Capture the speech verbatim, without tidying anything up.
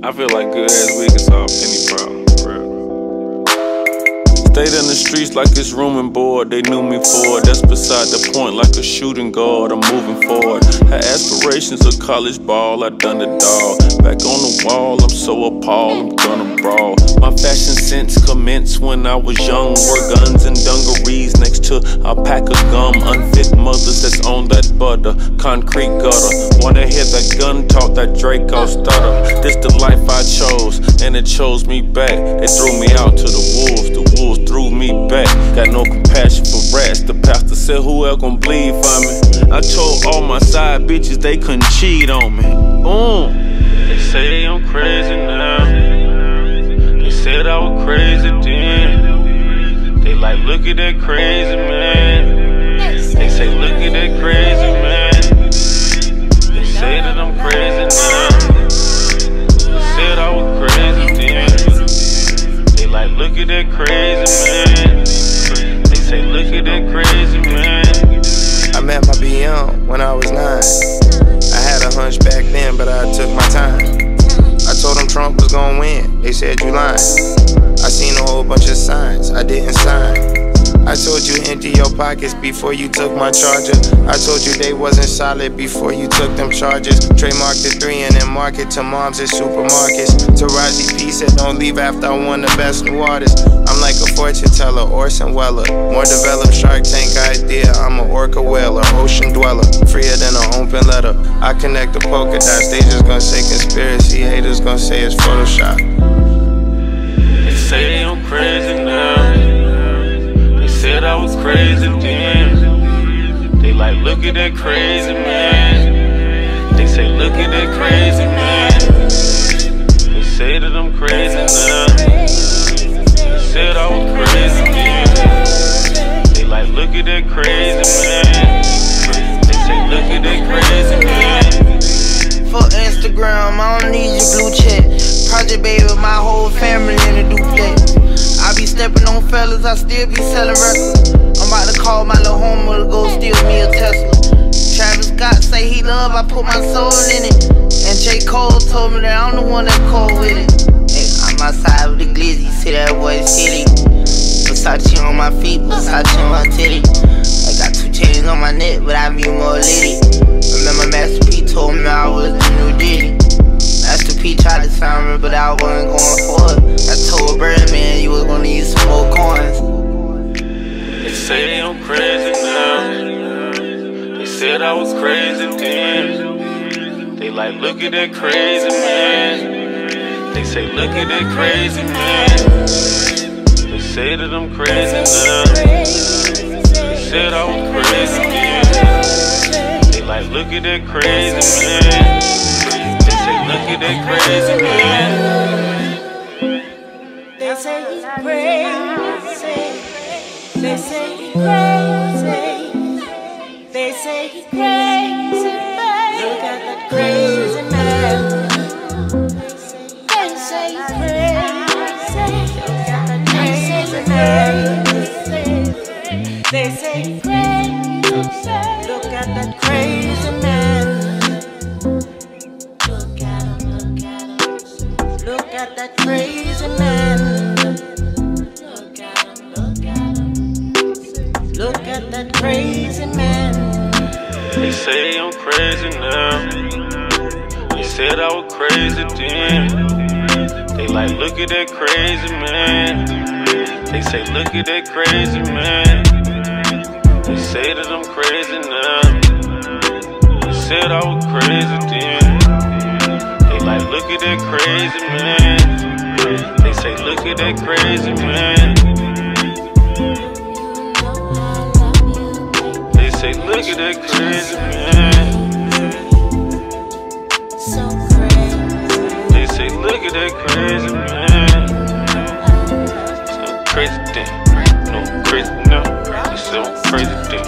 I feel like good ass weed can solve any problem, for real. Stayed in the streets like it's room and board, they knew me for it. That's beside the point, like a shooting guard, I'm moving forward. Had aspirations of college ball, I done it all. Back on the wall, I'm so appalled, I'm gonna brawl. My fashion sense commenced when I was young. Wore guns and dungarees next to a pack of gum. Unfit mothers that's on that butter, concrete gutter. Wanna hear that gun talk, that Draco stutter. This the life I chose, and it chose me back. They threw me out to the wolves, the wolves threw me back. Got no compassion for rats. The pastor said, who else gon' bleed for me? I told all my side bitches they couldn't cheat on me. Mm. They say I'm crazy now. They said I was crazy then. They like, look at that crazy man. They say, look at that crazy man. They say that I'm crazy now. They said I was crazy then. They like, look at that crazy man. They say, look at that crazy man. I met my B M when I was nine. I had a hunch back then, but I took my time. I told them Trump was gonna win, they said you lying. I seen a whole bunch of signs, I didn't sign. I told you empty your pockets before you took my charger. I told you they wasn't solid before you took them charges. Trademark the three and then market to moms at supermarkets. Taraji P said don't leave after I won the best new artist. I'm like a fortune teller, Orson Weller. More developed Shark Tank idea, I'm an orca whaler, ocean dweller. Freer than an open letter. I connect the polka dots, they just gonna say conspiracy. Haters gonna say it's Photoshop. They say I'm crazy now. Said I was crazy then. They like, look at that crazy man. They say, look at that crazy man. They say that I'm crazy now. They said I was crazy then. They like, look at that crazy man. They say, look at that crazy man. For Instagram, I don't need your blue check. Project baby, my whole family in a duplex. I be stepping on fellas, I still be selling records. I'm about to call my little homie to go steal me a Tesla. Travis Scott say he love, I put my soul in it. And J. Cole told me that I'm the one that called with it. Hey, I'm outside with the glizzy, see that boy silly. Versace on my feet, Versace on my titty. I got two chains on my neck, but I be more litty. Remember Master P told me I was the new Diddy. Master P tried to sign me, but I wasn't going for it. I told Birdman you was gonna need some more coins. They say I'm crazy now. They said I was crazy then. They like, look at that crazy man. They say, look at that crazy man. They say that I'm crazy now. They said I was crazy then. They like, look at that crazy man. They say, look at that crazy man. They say he's crazy. They say he's crazy. They say he's crazy. Look at that crazy man. They say he's crazy. Look at that crazy man. They say he's crazy. Look at that crazy man. Look at him, look at him. Look at that crazy man. Look at him, look at him. Look at that crazy man. They say I'm crazy now. They said I was crazy then. They like, look at that crazy man. They say, look at that crazy man. They say that I'm crazy now. They said I was crazy then. They like, look at that crazy man. They say, look at that crazy man. They say, look at that crazy man. They say, look at that crazy man. So crazy thing, no crazy now. They say I'm crazy thing.